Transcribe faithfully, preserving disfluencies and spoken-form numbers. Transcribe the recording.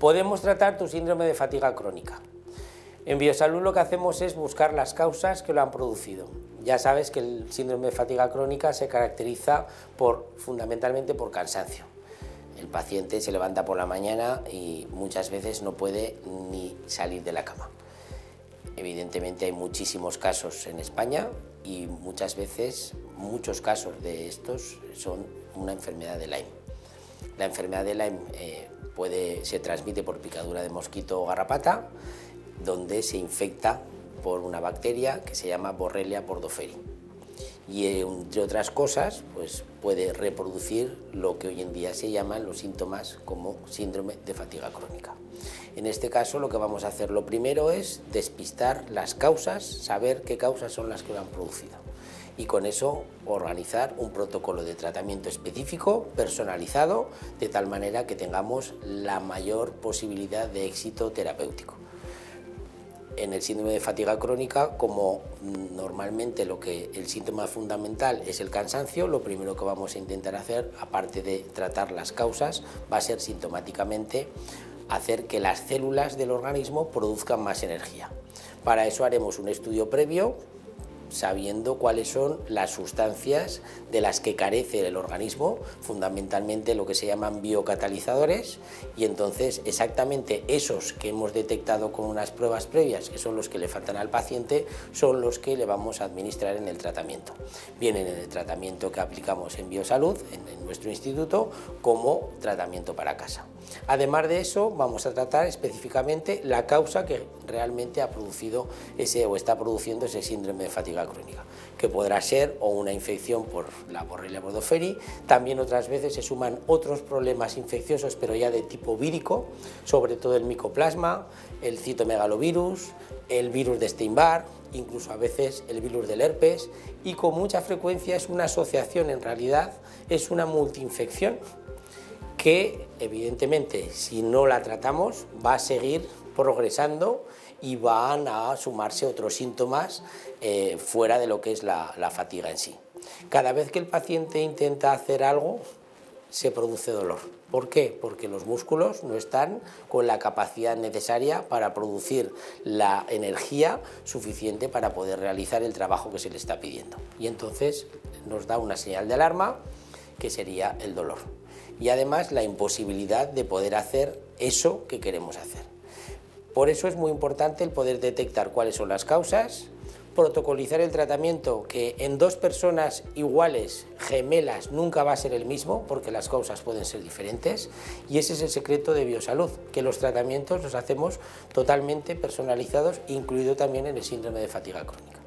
Podemos tratar tu síndrome de fatiga crónica. En Biosalud lo que hacemos es buscar las causas que lo han producido. Ya sabes que el síndrome de fatiga crónica se caracteriza por, fundamentalmente por cansancio. El paciente se levanta por la mañana y muchas veces no puede ni salir de la cama. Evidentemente hay muchísimos casos en España y muchas veces, muchos casos de estos son una enfermedad de Lyme. La enfermedad de Lyme eh, puede, se transmite por picadura de mosquito o garrapata, donde se infecta por una bacteria que se llama Borrelia burgdorferi. Y entre otras cosas, pues puede reproducir lo que hoy en día se llaman los síntomas como síndrome de fatiga crónica. En este caso lo que vamos a hacer lo primero es despistar las causas, saber qué causas son las que lo han producido y con eso organizar un protocolo de tratamiento específico, personalizado, de tal manera que tengamos la mayor posibilidad de éxito terapéutico. En el síndrome de fatiga crónica, como normalmente lo que el síntoma fundamental es el cansancio, lo primero que vamos a intentar hacer, aparte de tratar las causas, va a ser sintomáticamente hacer que las células del organismo produzcan más energía. Para eso haremos un estudio previo, sabiendo cuáles son las sustancias de las que carece el organismo, fundamentalmente lo que se llaman biocatalizadores, y entonces exactamente esos que hemos detectado con unas pruebas previas, que son los que le faltan al paciente, son los que le vamos a administrar en el tratamiento. Vienen en el tratamiento que aplicamos en Biosalud, en, en nuestro instituto, como tratamiento para casa. Además de eso, vamos a tratar específicamente la causa que realmente ha producido ese o está produciendo ese síndrome de fatiga crónica, que podrá ser o una infección por la Borrelia burgdorferi, también otras veces se suman otros problemas infecciosos, pero ya de tipo vírico, sobre todo el micoplasma, el citomegalovirus, el virus de Epstein-Barr, incluso a veces el virus del herpes, y con mucha frecuencia es una asociación, en realidad es una multiinfección, que evidentemente si no la tratamos va a seguir progresando y van a sumarse otros síntomas eh, fuera de lo que es la, la fatiga en sí. Cada vez que el paciente intenta hacer algo se produce dolor. ¿Por qué? Porque los músculos no están con la capacidad necesaria para producir la energía suficiente para poder realizar el trabajo que se le está pidiendo. Y entonces nos da una señal de alarma que sería el dolor. Y además la imposibilidad de poder hacer eso que queremos hacer. Por eso es muy importante el poder detectar cuáles son las causas, protocolizar el tratamiento, que en dos personas iguales, gemelas, nunca va a ser el mismo, porque las causas pueden ser diferentes, y ese es el secreto de Biosalud, que los tratamientos los hacemos totalmente personalizados, incluido también en el síndrome de fatiga crónica.